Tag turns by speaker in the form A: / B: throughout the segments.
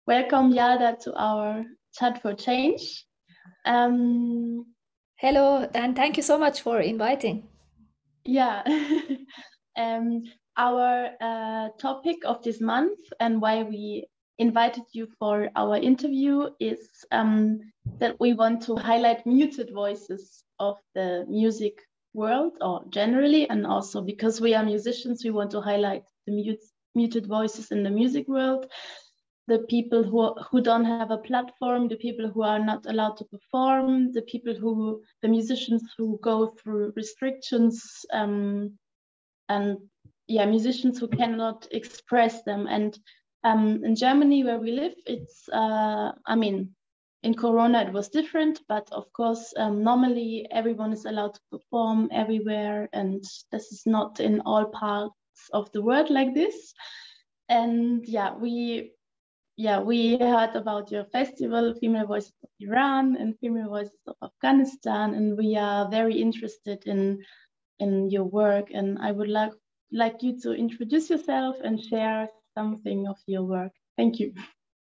A: Welcome, Yada, to our Chat for Change.
B: Hello, and thank you so much for inviting.
A: Yeah, our topic of this month and why we invited you for our interview is that we want to highlight muted voices of the music world, or generally, and also because we are musicians, we want to highlight the muted voices in the music world, the people who don't have a platform, the people who are not allowed to perform, the musicians who go through restrictions, and yeah, musicians who cannot express them. And in Germany, where we live, it's I mean, in Corona it was different, but of course, normally everyone is allowed to perform everywhere, and this is not in all parts of the world like this. And we heard about your festival, Female Voices of Iran and Female Voices of Afghanistan, and we are very interested in your work. And I would like you to introduce yourself and share something of your work. Thank you.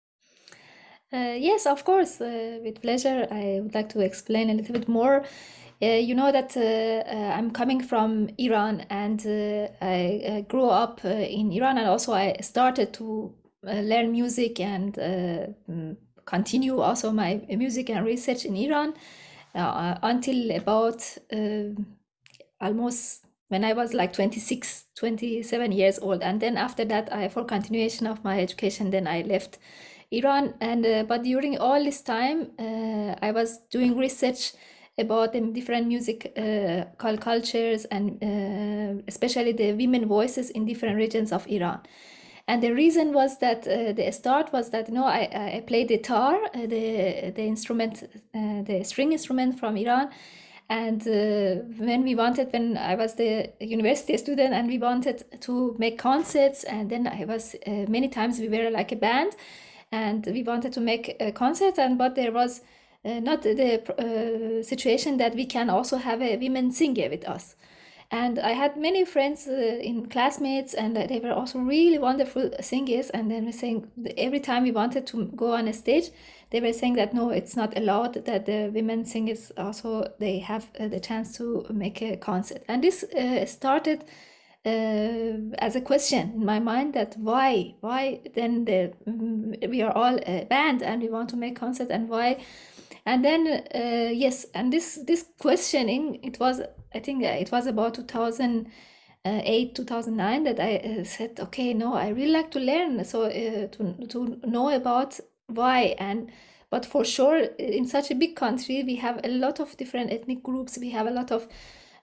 B: Yes, of course, with pleasure. I would like to explain a little bit more. You know that I'm coming from Iran, and I grew up in Iran, and also I started to learn music and continue also my music and research in Iran until about almost when I was like 26, 27 years old. And then after that, for continuation of my education, then I left Iran. And but during all this time, I was doing research about the different music cultures, and especially the women voices in different regions of Iran. And the reason was that the start was that I played the tar, the instrument, the string instrument from Iran. And when I was the university student, and we wanted to make concerts, and then I was many times we were like a band, and we wanted to make a concert, but there was not the situation that we can also have a women singer with us. And I had many friends in classmates, and they were also really wonderful singers. And then we're saying every time we wanted to go on a stage, they were saying that no, it's not allowed, that the women singers also, they have the chance to make a concert. And this started as a question in my mind, that why then we are all a band and we want to make concert, and why. And then yes, and this questioning, it was, I think it was about 2008, 2009, that I said, okay, no, I really like to learn, so to know about why. But for sure, in such a big country, we have a lot of different ethnic groups, we have a lot of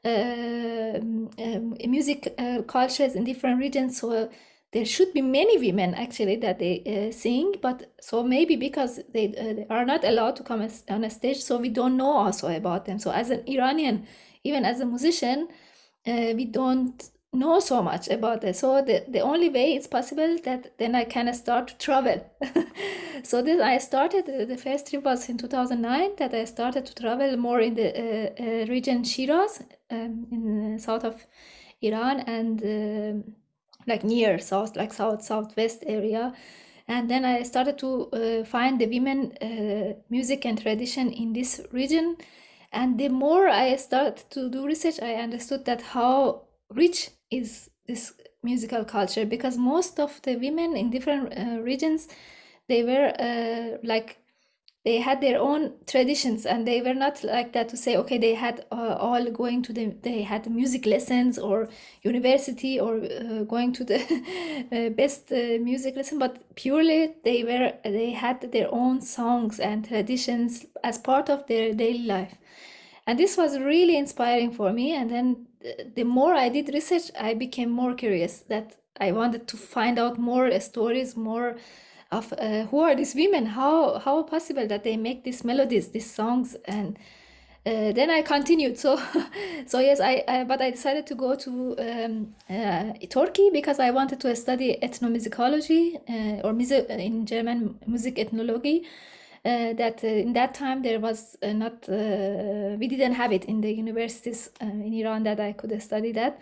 B: music cultures in different regions, so there should be many women actually that they sing, but so maybe because they are not allowed to come on a stage, so we don't know also about them. So as an Iranian, even as a musician, we don't know so much about it. So the only way it's possible that then I can start to travel. So this I started, the first trip was in 2009, that I started to travel more in the region Shiraz, in the south of Iran, and like near south, like southwest area. And then I started to find the women music and tradition in this region. And the more I started to do research, I understood that how rich is this musical culture, because most of the women in different regions, they were like, they had their own traditions, and they were not like that to say, okay, they had all going to they had music lessons or university, or going to the best music lesson, but purely they had their own songs and traditions as part of their daily life. And this was really inspiring for me. And then the more I did research, I became more curious, that I wanted to find out more stories, more of who are these women, how possible that they make these melodies, these songs. And then I continued. So so yes, but I decided to go to Turkey, because I wanted to study ethnomusicology, or music in German, music ethnology. That in that time there was not we didn't have it in the universities in Iran, that I could study that.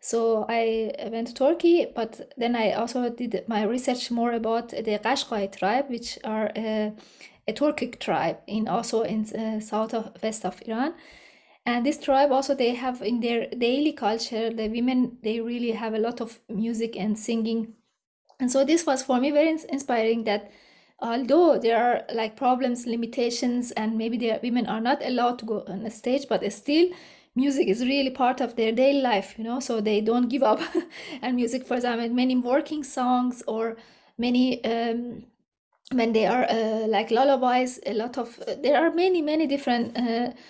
B: So I went to Turkey, but then I also did my research more about the Qashqai tribe, which are a Turkic tribe also in south of west of Iran. And this tribe also, they have in their daily culture, the women, they really have a lot of music and singing. And so this was for me very inspiring, that although there are like problems, limitations, and maybe the women are not allowed to go on a stage, but still music is really part of their daily life, so they don't give up. And music, for example, many working songs, or many when they are like lullabies, a lot of there are many different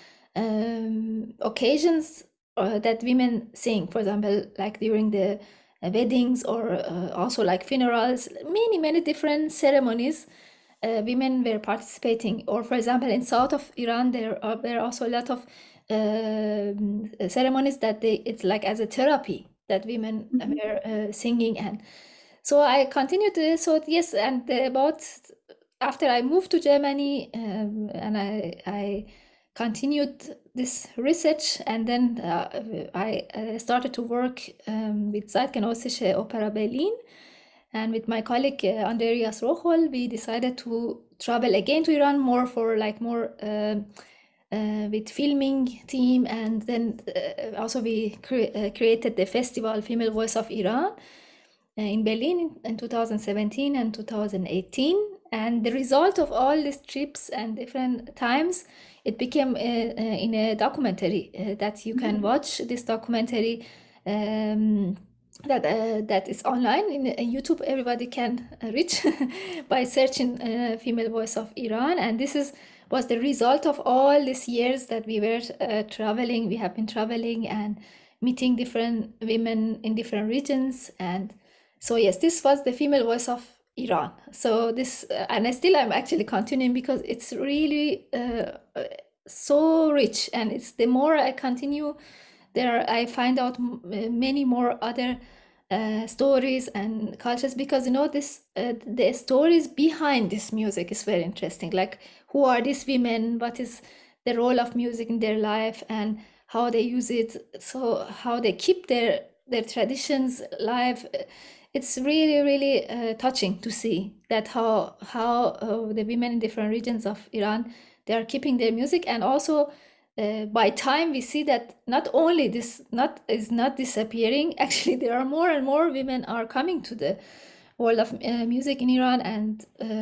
B: occasions that women sing, for example, like during the weddings, or also like funerals, many different ceremonies women were participating. Or for example, in south of Iran, there are also a lot of ceremonies that it's like as a therapy, that women were singing. And so I continued this. So yes, and about after I moved to Germany, and I continued this research, and then I started to work with Zeitgenössische Oper Berlin, and with my colleague Andreas Rochol, we decided to travel again to Iran more for like more with filming team, and then also we created the festival Female Voice of Iran in Berlin in 2017 and 2018. And the result of all these trips and different times, it became in a documentary that you can watch. This documentary that is online in YouTube. Everybody can reach by searching Female Voice of Iran. And this was the result of all these years that we were traveling. We have been traveling and meeting different women in different regions. And so yes, this was the Female Voice of Iran. So this, and I'm actually continuing, because it's really so rich, and it's the more I continue, I find out many more other stories and cultures, because this the stories behind this music is very interesting. Like, who are these women? What is the role of music in their life, and how they use it? So how they keep their traditions alive. It's really touching to see that how the women in different regions of Iran, they are keeping their music. And also by time we see that not only this is not disappearing, actually there are more and more women are coming to the world of music in Iran. And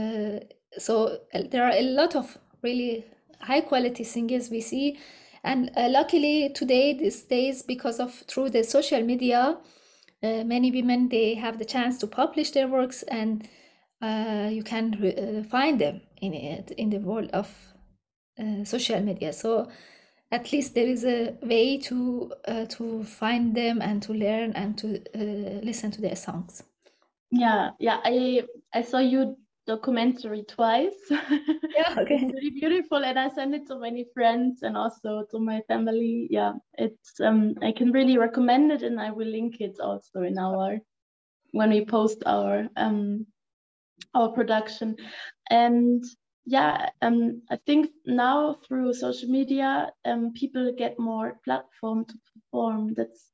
B: so there are a lot of really high quality singers we see. And luckily today, these days, because of through the social media, many women, they have the chance to publish their works, and you can find them in the world of social media. So at least there is a way to find them and to learn and to listen to their songs.
A: Yeah, I saw you documentary twice.
B: Yeah, okay.
A: It's really beautiful, and I sent it to many friends and also to my family. Yeah, it's I can really recommend it, and I will link it also in when we post our production. And yeah, I think now through social media, people get more platform to perform.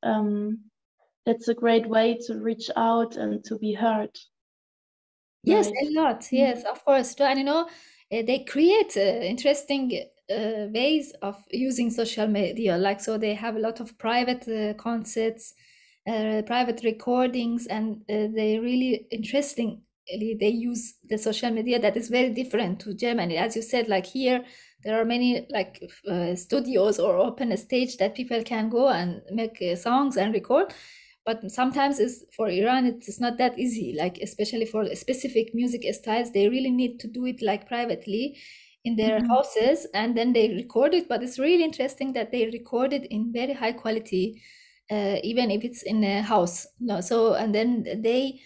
A: That's a great way to reach out and to be heard.
B: Yes,
A: Right.
B: a lot. Yes, of course. And they create interesting ways of using social media. Like, so they have a lot of private concerts, private recordings, and they really interesting. They use the social media that is very different to Germany. As you said, like here, there are many like studios or open stage that people can go and make songs and record. But sometimes for Iran, it's not that easy, like especially for specific music styles, they really need to do it like privately in their houses, and then they record it. But it's really interesting that they record it in very high quality, even if it's in a house. So, and then they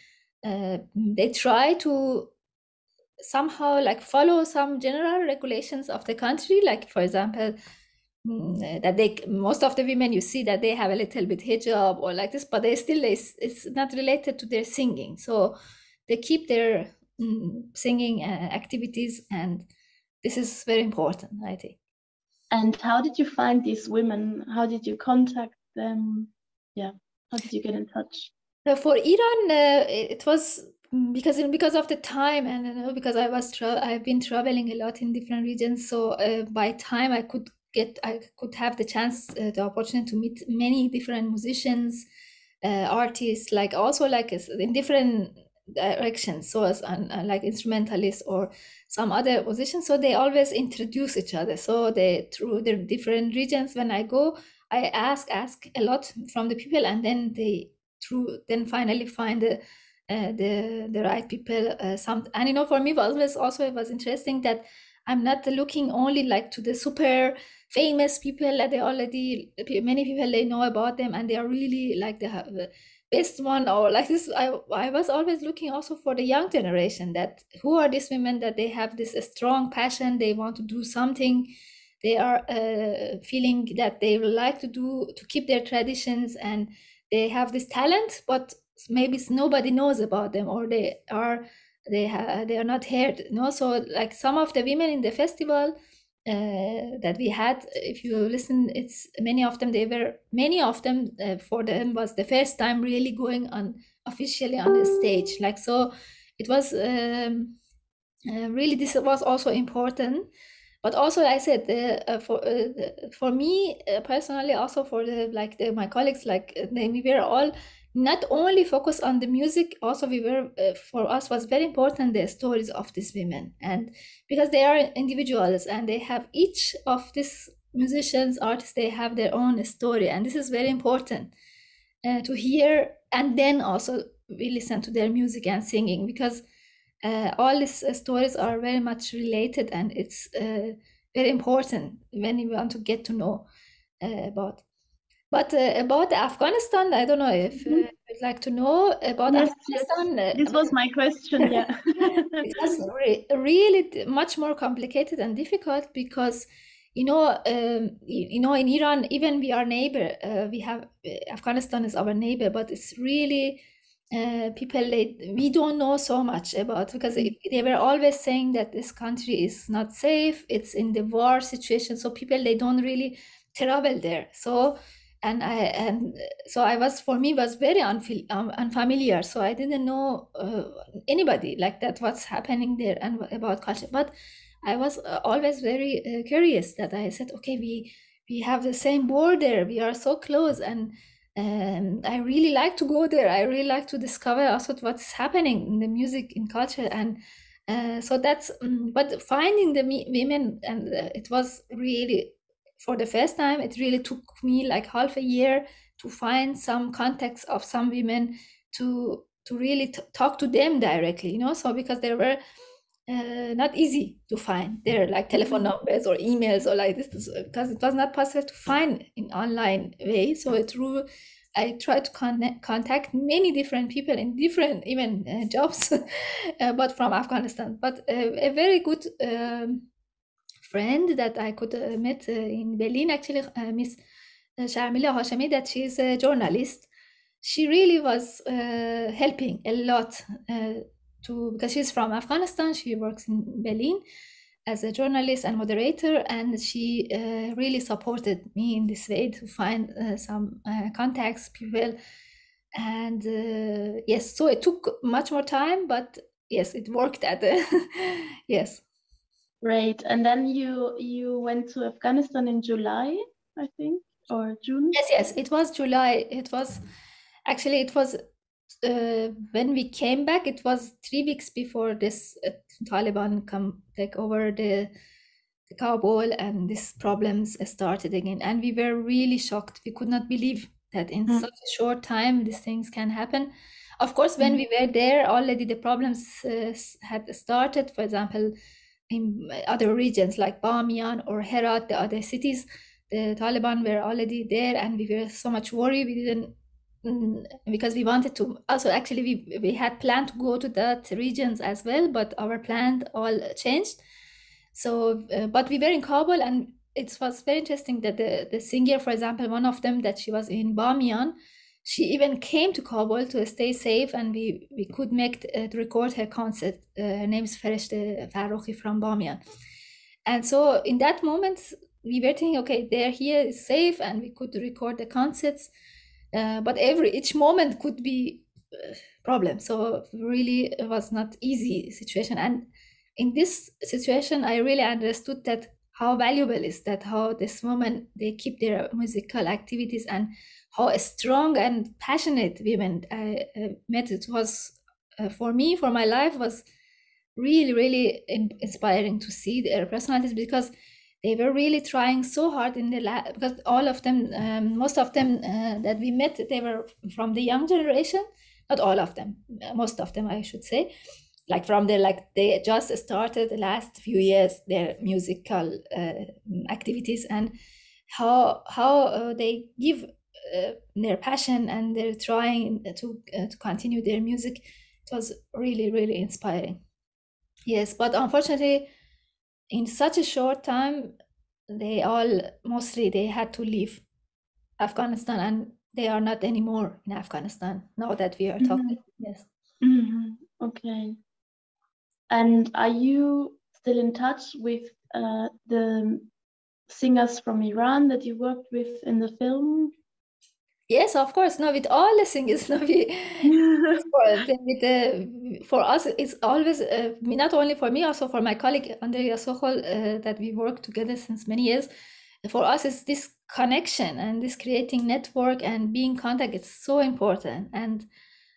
B: try to somehow like follow some general regulations of the country, like for example, that most of the women, you see that they have a little bit hijab or like this, but it's not related to their singing. So they keep their singing activities, and this is very important, I think.
A: And how did you find these women? How did you contact them? Yeah. How did you get in touch?
B: For Iran, it was because of the time, and because I've been traveling a lot in different regions. So by time I could have the chance, the opportunity to meet many different musicians, artists, like also like in different directions. So as like instrumentalists or some other musicians. So they always introduce each other. So they through the different regions when I go, I ask a lot from the people, and then they then finally find the right people. And for me, it was interesting that I'm not looking only like to the super famous people that many people they know about them, and they are really like the best one or like this. I was always looking also for the young generation, that who are these women, that they have this strong passion, they want to do something, they are feeling that they would like to keep their traditions, and they have this talent, but maybe nobody knows about them, or they are not heard. So like some of the women in the festival that we had, if you listen, it's many of them for them was the first time really going on officially on the stage, like. So it was really, this was also important. But also, I said, for me personally, also for my colleagues, we were all not only focused on the music. Also, we were for us was very important the stories of these women, and because they are individuals and they have each of these musicians, artists, they have their own story, and this is very important to hear. And then also we listen to their music and singing, because all these stories are very much related, and it's very important when you want to get to know about. But about Afghanistan, I don't know if you'd like to know about Afghanistan.
A: This was my question, yeah.
B: It was really much more complicated and difficult because, in Iran, even we are neighbor, we have Afghanistan is our neighbor, but it's really people we don't know so much about, because they were always saying that this country is not safe, it's in the war situation, so people they don't really travel there. So for me was very unfamiliar, so I didn't know anybody like that what's happening there and about culture. But I was always very curious, that I said, okay, we have the same border, we are so close, and I really like to go there. I really like to discover also what's happening in the music, in culture, and so that's. But finding the women, and it was really, for the first time, it really took me like half a year to find some contacts of some women to really talk to them directly. So because they were not easy to find their like telephone numbers or emails or like this, because it was not possible to find in online way. So I tried to contact many different people in different even jobs, but from Afghanistan. But a very good friend that I could met in Berlin, actually, Miss Sharmila Hashemi, that she is a journalist. She really was helping a lot because she's from Afghanistan. She works in Berlin as a journalist and moderator, and she really supported me in this way to find some contacts, people. And yes, so it took much more time, but yes, it worked at yes.
A: Great. And then you went to Afghanistan in July, I think, or June?
B: Yes, it was July. It was when we came back, it was 3 weeks before this Taliban take over the Kabul, and these problems started again. And we were really shocked. We could not believe that in such a short time these things can happen. Of course, when we were there, already the problems had started. For example, in other regions like Bamiyan or Herat, the other cities, the Taliban were already there, and we were so much worried. We didn't, because we wanted to also, actually we had planned to go to that regions as well, but our plan all changed. So but we were in Kabul, and it was very interesting that the singer, for example, one of them, that she was in Bamiyan, she even came to Kabul to stay safe, and we could make to record her concert. Her name is Fereshte Farokhi from Bamiyan. And so in that moment we were thinking, okay, they're here, is safe, and we could record the concerts. but each moment could be problem. So really it was not easy situation. And in this situation, I really understood that how valuable is that, how this woman, they keep their musical activities, and how strong and passionate women I met. It was for me, for my life, was really, really inspiring to see their personalities, because they were really trying so hard in the lab. Because all of them, most of them that we met, they were from the young generation. Not all of them, most of them, I should say. Like from the, like they just started the last few years their musical activities, and how they give their passion, and they're trying to continue their music. It was really, really inspiring. Yes, but unfortunately, in such a short time, they all mostly they had to leave Afghanistan, and they are not anymore in Afghanistan now that we are talking. Yes.
A: Okay. And are you still in touch with the singers from Iran that you worked with in the film?
B: Yes, of course. No, with all the singers, no, for us, it's always not only for me, also for my colleague Andrea Sochol, that we work together since many years. For us, it's this connection and this creating network and being contact. It's so important, and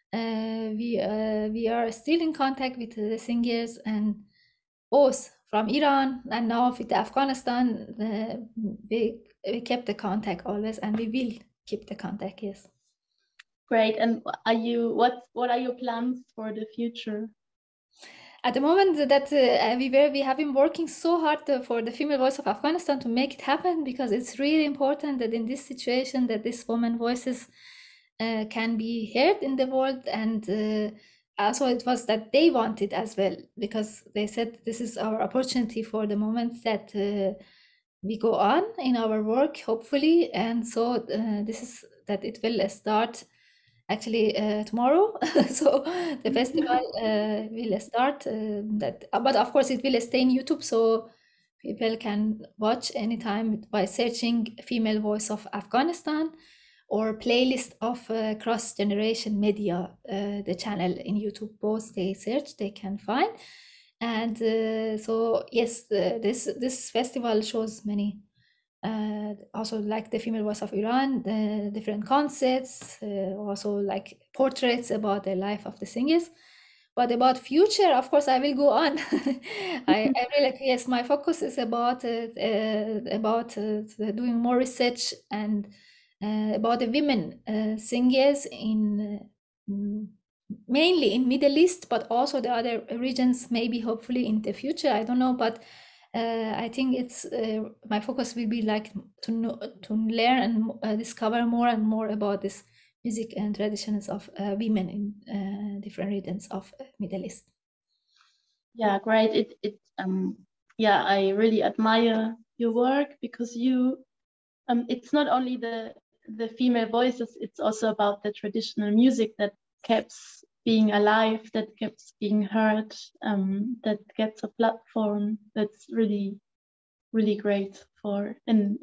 B: we are still in contact with the singers, and both from Iran and now with Afghanistan. We kept the contact always, and we will keep the contact. Yes.
A: Great. And what are your plans for the future?
B: At the moment that we have been working so hard for the female voice of Afghanistan to make it happen, because it's really important that in this situation that these women voices can be heard in the world. And also it was that they wanted as well, because they said this is our opportunity for the moment that we go on in our work, hopefully. And so this is that it will start actually tomorrow. So the festival will start but of course it will stay in YouTube, so people can watch anytime by searching Female Voice of Afghanistan or playlist of Cross Generation Media, the channel in YouTube. Both they search, they can find. And so yes, this festival shows many also like the Female Voice of Iran, the different concerts, also like portraits about the life of the singers. But about future, of course, I will go on. I really like, yes, my focus is about doing more research and about the women singers in mainly in Middle East, but also the other regions, maybe hopefully in the future. I don't know, but I think it's my focus will be like to know, to learn and discover more and more about this music and traditions of women in different regions of Middle East.
A: Yeah, great. Yeah, I really admire your work, because you it's not only the female voices, it's also about the traditional music that keeps being alive, that keeps being heard, that gets a platform. That's really, really great for in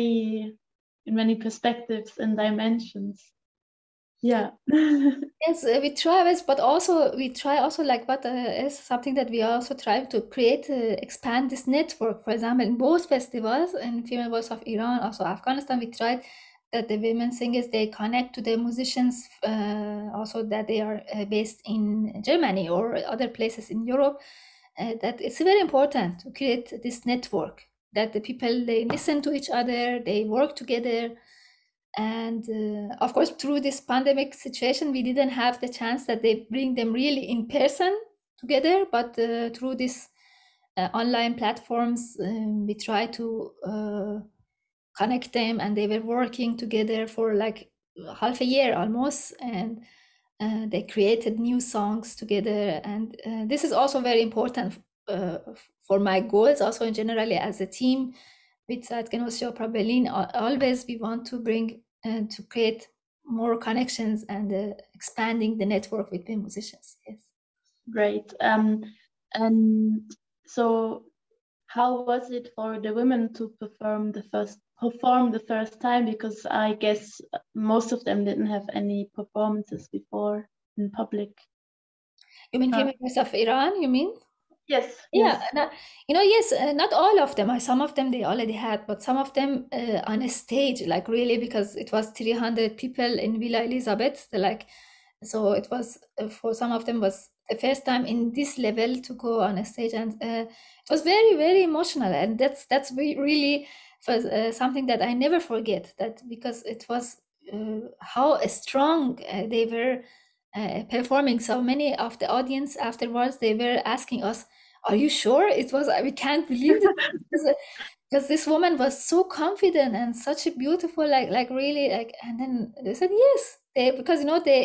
A: many perspectives and dimensions. Yeah.
B: Yes, we try this, but also we try also like what is something that we also try to create, expand this network. For example, in both festivals, in Female Voice of Iran, also Afghanistan, we tried that the women singers, they connect to the musicians, also that they are based in Germany or other places in Europe. That it's very important to create this network, that the people, they listen to each other, they work together. And of course, through this pandemic situation, we didn't have the chance that they bring them really in person together. But through this online platforms, we try to connect them, and they were working together for like half a year almost, and they created new songs together. And this is also very important for my goals, also in generally as a team with Zeitgenosche Opera Berlin. Always we want to bring to create more connections and expanding the network with the musicians. Yes.
A: Great. And so how was it for the women to perform the first perform the first time, because I guess most of them didn't have any performances before in public.
B: You mean Female Voice of Iran, you mean?
A: Yes.
B: Yeah, yes, not all of them. Some of them they already had, but some of them on a stage, like really, because it was 300 people in Villa Elizabeth. So it was for some of them was the first time in this level to go on a stage, and it was very, very emotional, and that's really was something that I never forget. That because it was how strong they were performing. So many of the audience afterwards they were asking us, "Are you sure it was? We can't believe it." Because this woman was so confident and such a beautiful, like really, like. And then they said yes, because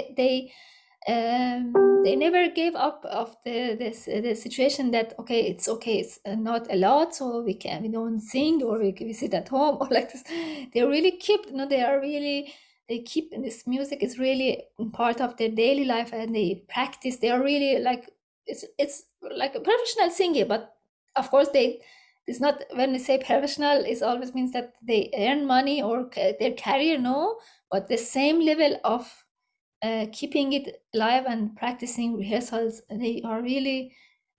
B: they never gave up of the situation that it's okay, it's not allowed, so we don't sing, or we sit at home or like this. They really keep, they keep this music is really part of their daily life, and they practice. They are really like it's like a professional singer, but of course it's not, when we say professional, it always means that they earn money or their career, no, but the same level of keeping it live and practicing rehearsals, they are really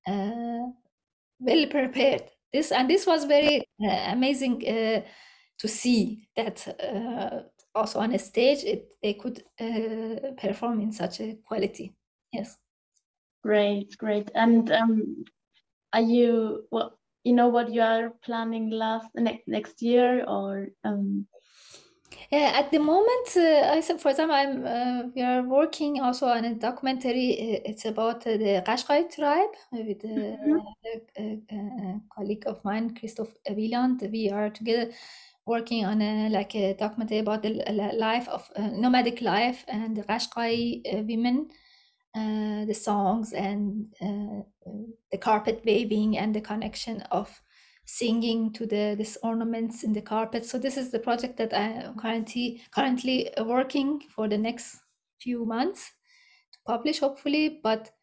B: well prepared. This was very amazing to see that also on a stage they could perform in such a quality. Yes.
A: Great. And are you what you are planning next year, or
B: at the moment, I said, for example, we are working also on a documentary. It's about the Qashqai tribe with a colleague of mine, Christophe Wieland. We are together working on a documentary about the life of nomadic life and the Qashqai women, the songs and the carpet waving and the connection of singing to these ornaments in the carpet. So this is the project that I am currently working for the next few months to publish, hopefully. But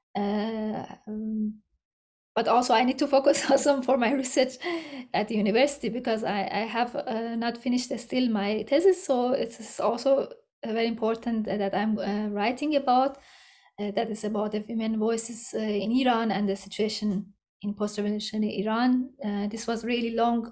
B: also I need to focus also for my research at the university, because I have not finished still my thesis. So it's also very important that I'm writing about. That is about the women voices in Iran and the situation in post-revolutionary Iran. This was really long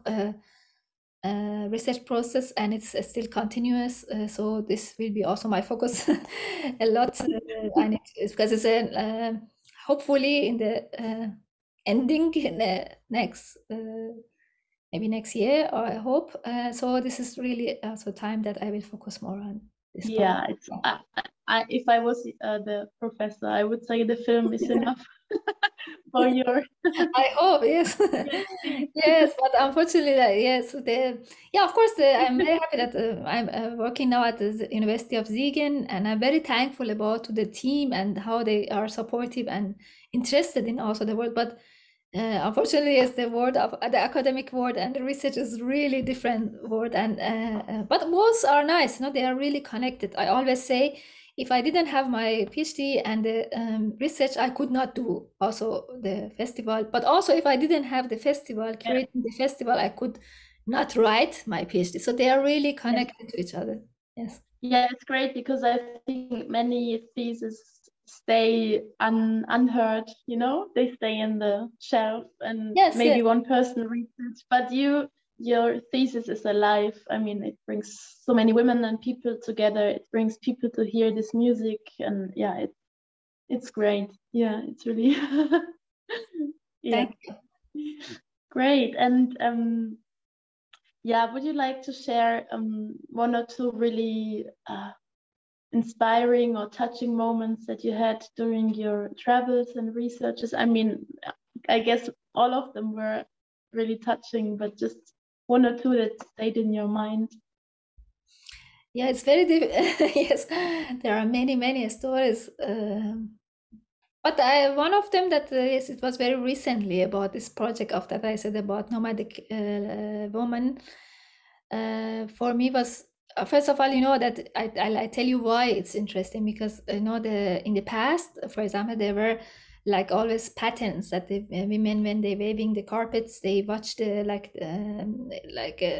B: research process, and it's still continuous. So this will be also my focus a lot. Because it's hopefully in the ending in the next maybe next year, or I hope. So this is really also time that I will focus more on this.
A: Yeah, it's. If I was the professor, I would say the film is enough for your.
B: I hope, yes. Yes, but unfortunately, yes. Of course, I'm very happy that I'm working now at the University of Siegen, and I'm very thankful about the team and how they are supportive and interested in also the work. But unfortunately, yes, the word of the academic world and the research is really different word. And but both are nice. They are really connected. I always say, if I didn't have my PhD and the research, I could not do also the festival. But also, if I didn't have the festival, creating the festival, I could not write my PhD. So they are really connected to each other. Yes.
A: Yeah, it's great, because I think many theses stay unheard. They stay in the shelf, and maybe one person reads it. But your thesis is alive. I mean, it brings so many women and people together. It brings people to hear this music, and yeah, it's great. Yeah, it's really yeah.
B: Thank you.
A: Great. And would you like to share one or two really inspiring or touching moments that you had during your travels and researches? I mean, I guess all of them were really touching, but just one or two that stayed in your mind.
B: Yeah, it's very difficult. Yes, there are many stories. But one of them that yes, it was very recently about this project of that I said about nomadic woman. For me was first of all, that I tell you why it's interesting, because in the past, for example, there were like always patterns that the women, when they waving the carpets, they watch the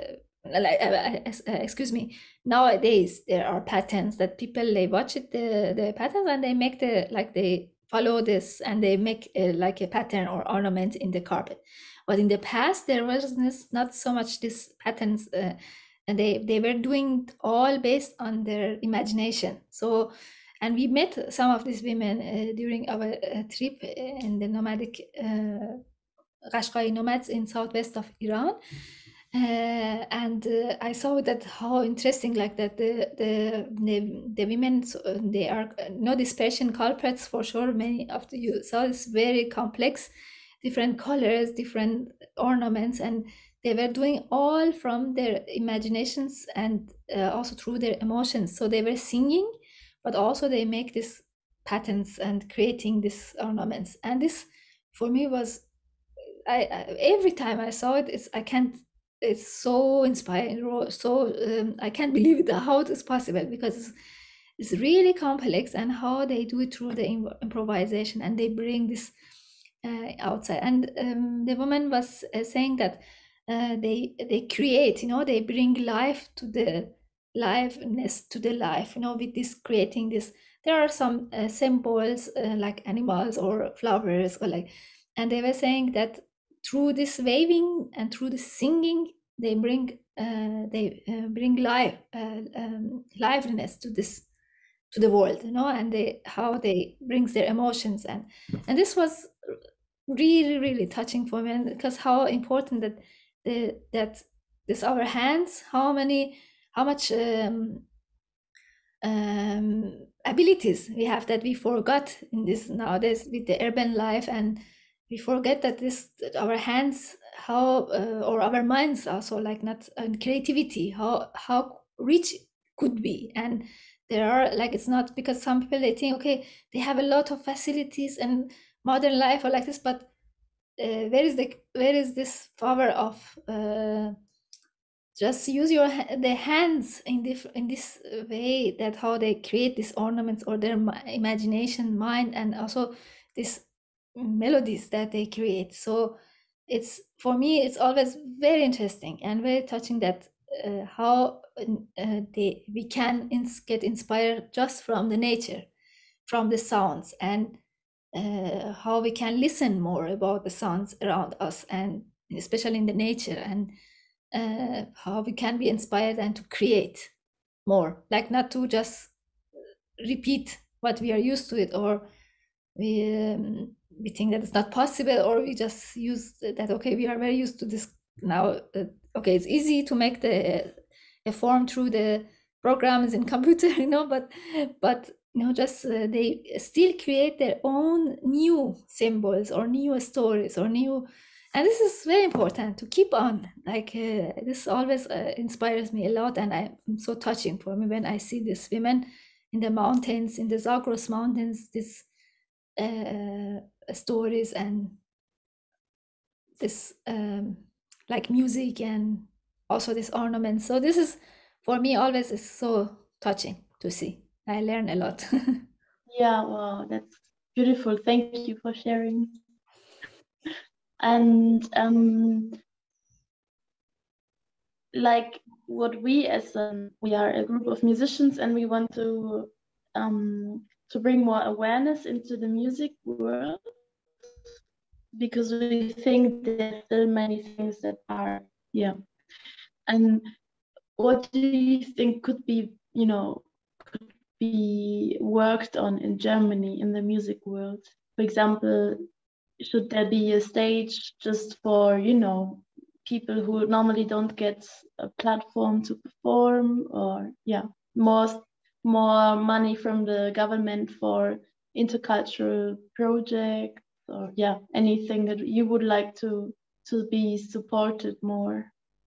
B: like excuse me, nowadays there are patterns that people, they watch it, the patterns, and they make they follow this, and they make like a pattern or ornament in the carpet. But in the past there was not so much this patterns, and they were doing all based on their imagination. So, and we met some of these women during our trip in the nomadic Qashqai nomads in southwest of Iran. And I saw that how interesting, like that the women, they are no dispersion culprits for sure. Many of the, you saw this very complex, different colors, different ornaments, and they were doing all from their imaginations and also through their emotions. So they were singing, but also they make these patterns and creating these ornaments. And this for me was, I every time I saw it, I can't. It's so inspiring. So I can't believe it, how it is possible, because it's really complex, and how they do it through the improvisation, and they bring this outside. And the woman was saying that they create, they bring life to the liveness to the life, with this creating this. There are some symbols like animals or flowers, or like, and they were saying that through this waving and through the singing, they bring life, liveliness to this, to the world, and how they brings their emotions. And this was really, really touching for me, because how important that this our hands, how much abilities we have that we forgot in this nowadays with the urban life. And we forget that that our hands, how or our minds also, like, not, and creativity, how rich could be. And there are, like, it's not, because some people, they think, okay, they have a lot of facilities and modern life or like this, but where is this power of just use the hands in this way, that how they create these ornaments, or their imagination, mind, and also these melodies that they create. So it's, for me, it's always very interesting and very touching that how we can get inspired just from the nature, from the sounds, and how we can listen more about the sounds around us, and especially in the nature, and how we can be inspired and to create more, like, not to just repeat what we are used to it, or we think that it's not possible, or we just use that, okay, we are very used to this now, okay, it's easy to make a form through the programs in computer, but just they still create their own new symbols or new stories or new. And this is very important to keep on, like, this always inspires me a lot, and I'm so touching for me when I see these women in the mountains, in the Zagros mountains, this stories, and this like music, and also this ornament. So this is, for me, always is so touching to see. I learn a lot.
A: Yeah, wow, that's beautiful. Thank you for sharing. And like, what we are a group of musicians, and we want to bring more awareness into the music world, because we think there's still many things that are, yeah. And what do you think could be worked on in Germany in the music world? For example, should there be a stage just for people who normally don't get a platform to perform, or more money from the government for intercultural projects, or anything that you would like to be supported more?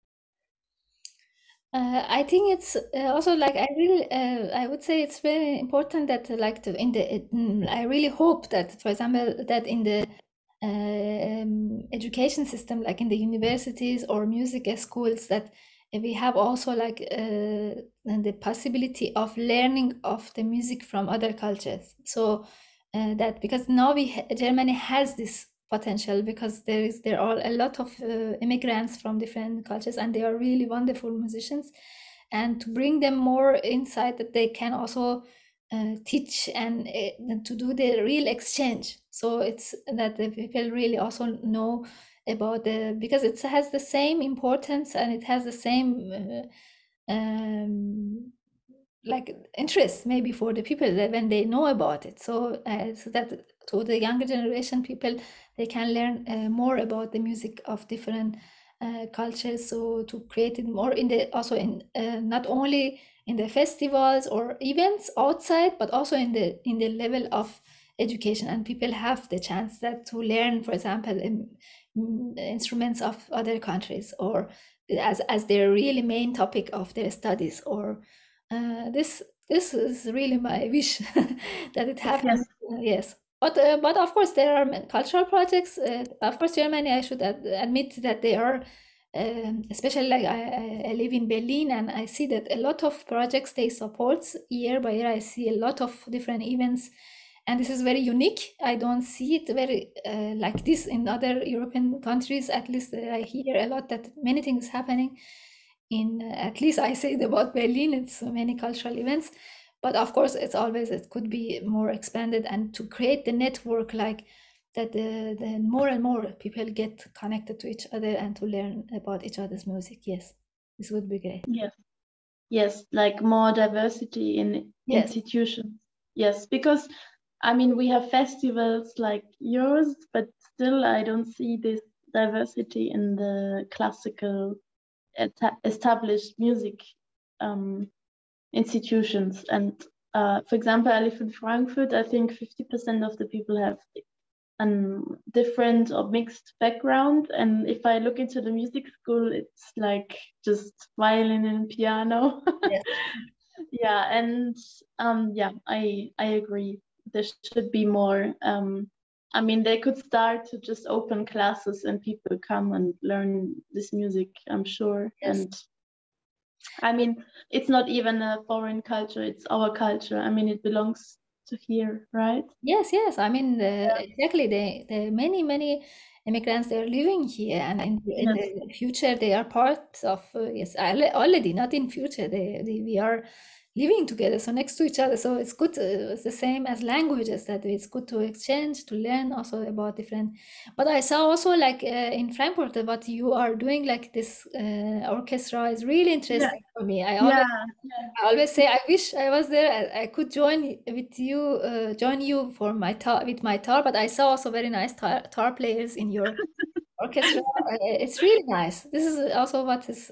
B: I think it's also, like, I would say it's very important that, like, I really hope that, for example, that in the education system, like in the universities or music schools, that we have also, like, the possibility of learning of the music from other cultures. So that, because now Germany has this potential, because there are a lot of immigrants from different cultures, and they are really wonderful musicians, and to bring them more inside that they can also teach and to do the real exchange. So it's that the people really also know about because it has the same importance and it has the same like interest maybe for the people that when they know about it. So so that to the younger generation people, they can learn more about the music of different cultures. So to create it more in the also in not only in the festivals or events outside, but also in the level of education, and people have the chance that to learn, for example, instruments of other countries, or as their really main topic of their studies. Or this is really my wish that it happens. Yes. But of course there are cultural projects. Of course, Germany, I should admit that they are, especially like I live in Berlin, and I see that a lot of projects they support year by year. I see a lot of different events, and this is very unique. I don't see it very like this in other European countries. At least I hear a lot that many things happening in at least I say it about Berlin. It's so many cultural events, but of course it's always, it could be more expanded, and to create the network like that the more and more people get connected to each other and to learn about each other's music. Yes, this would be great.
A: Yes, like more diversity in institutions. Yes, because I mean we have festivals like yours, but still I don't see this diversity in the classical established music institutions. And for example, I live in Frankfurt. I think 50% of the people have different or mixed background, and if I look into the music school, it's like just violin and piano. Yeah, and yeah, I agree. There should be more. I mean, they could start to just open classes and people come and learn this music, I'm sure.
B: Yes.
A: And I mean, it's not even a foreign culture, it's our culture. I mean, it belongs to here, right?
B: Yes. I mean, exactly. The many immigrants, they're living here, and in the future they are part of. Yes, already, not in future. We are living together, so next to each other. So it's good. It's the same as languages, that it's good to exchange, to learn also about different. But I saw also like in Frankfurt what you are doing, like this orchestra is really interesting for me. I always say I wish I was there. I could join with you, join you for my with my tar. But I saw also very nice tar players in your orchestra. It's really nice. This is also what is.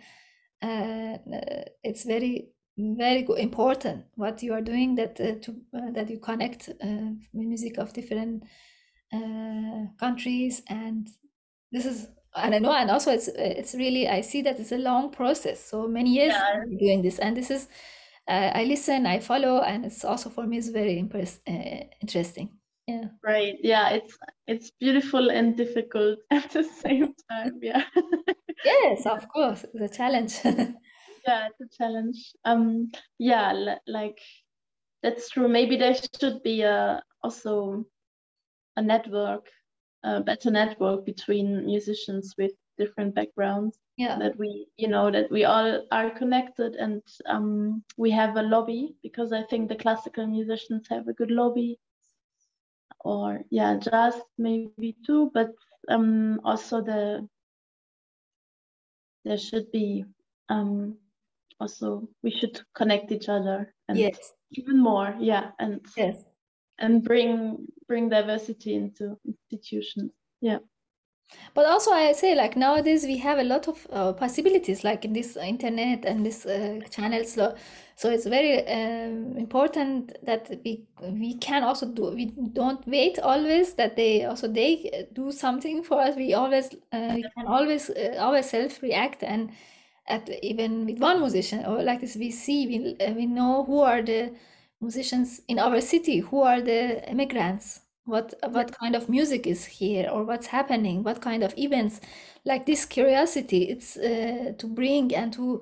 B: It's very important what you are doing, that that you connect music of different countries, and this is. And I know, and also it's really, I see that it's a long process. So many years doing this, and this is I listen, I follow, and it's also for me is very interesting. Yeah.
A: Right. Yeah, it's beautiful and difficult at the same time. Yeah.
B: Yes, of course, it's a challenge.
A: Yeah, it's a challenge. Yeah, like that's true. Maybe there should be also a network, a better network between musicians with different backgrounds.
B: Yeah.
A: That we, that we all are connected, and we have a lobby, because I think the classical musicians have a good lobby, or jazz maybe too, but also there should be also, we should connect each other, and even more, and bring diversity into institutions. Yeah.
B: But also I say, like, nowadays we have a lot of possibilities, like in this internet and this channels. So it's very important that we can also do. We don't wait always that they do something for us. We always we can always self react, and even with one musician or like this, we know who are the musicians in our city, who are the immigrants, what kind of music is here, or what's happening, what kind of events. Like this curiosity, it's to bring and to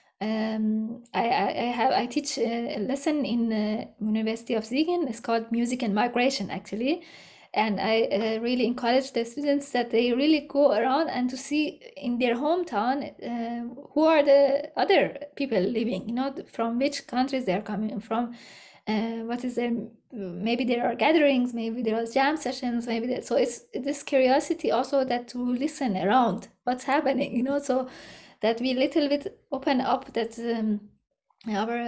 B: I teach a lesson in University of Siegen. It's called Music and Migration, actually. And I really encourage the students that they really go around and to see in their hometown who are the other people living, from which countries they are coming from, what is their, maybe there are gatherings, maybe there are jam sessions, so it's this curiosity also that to listen around what's happening, so that we little bit open up that our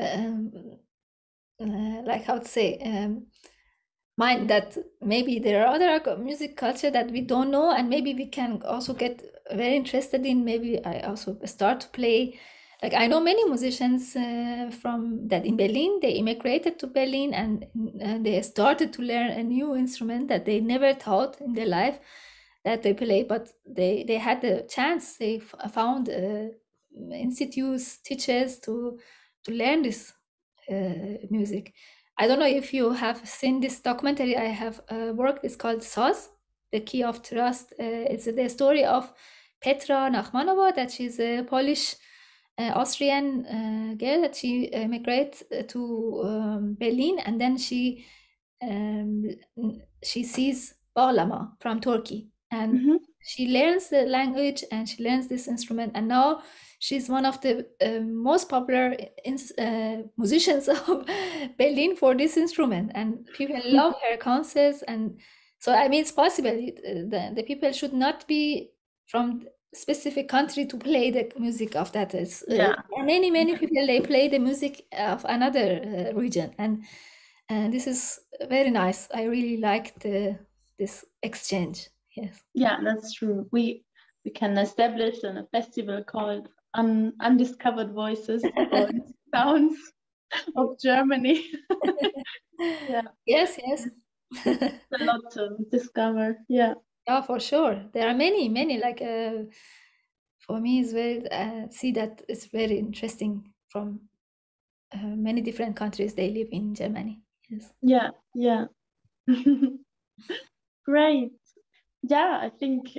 B: like how to say mind, that maybe there are other music culture that we don't know, and maybe we can also get very interested in. Maybe I also start to play, like I know many musicians from that in Berlin, they immigrated to Berlin, and they started to learn a new instrument that they never thought in their life that they play, but they had the chance, they found institutes, teachers to learn this music. I don't know if you have seen this documentary I have worked. It's called SOS, The Key of Trust. It's the story of Petra Nachmanova, that she's a Polish Austrian girl, that she immigrates to Berlin, and then she sees bağlama from Turkey, and she learns the language and she learns this instrument, and now she's one of the most popular musicians of Berlin for this instrument, and people love her concerts. And so I mean, it's possible. The people should not be from specific country to play the music of that. It's many people, they play the music of another region, and this is very nice. I really like this exchange. Yes.
A: Yeah, that's true. We can establish a festival called Undiscovered Voices or Sounds of Germany. Yeah.
B: Yes.
A: A lot to discover. Yeah.
B: Yeah, for sure. There are many, like for me, it's very see that it's very interesting from many different countries. They live in Germany. Yes.
A: Yeah. Great. Yeah, I think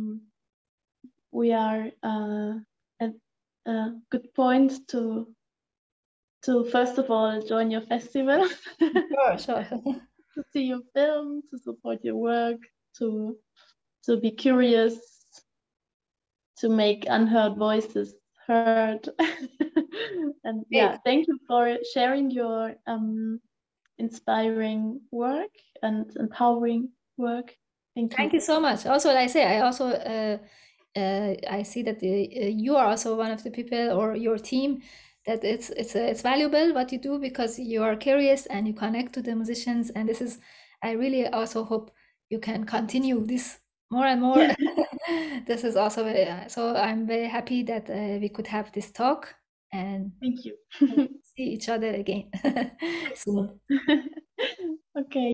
A: we are at a good point to first of all join your festival.
B: Sure.
A: To see your film, to support your work, to be curious, to make unheard voices heard. And yeah, thank you for sharing your inspiring work and empowering work.
B: Thank you so much. Also, I say, I also I see that you are also one of the people, or your team, that it's valuable what you do, because you are curious and you connect to the musicians, and this is, I really also hope you can continue this more and more. This is also very, so I'm very happy that we could have this talk, and
A: thank you.
B: see each other again soon.
A: Okay.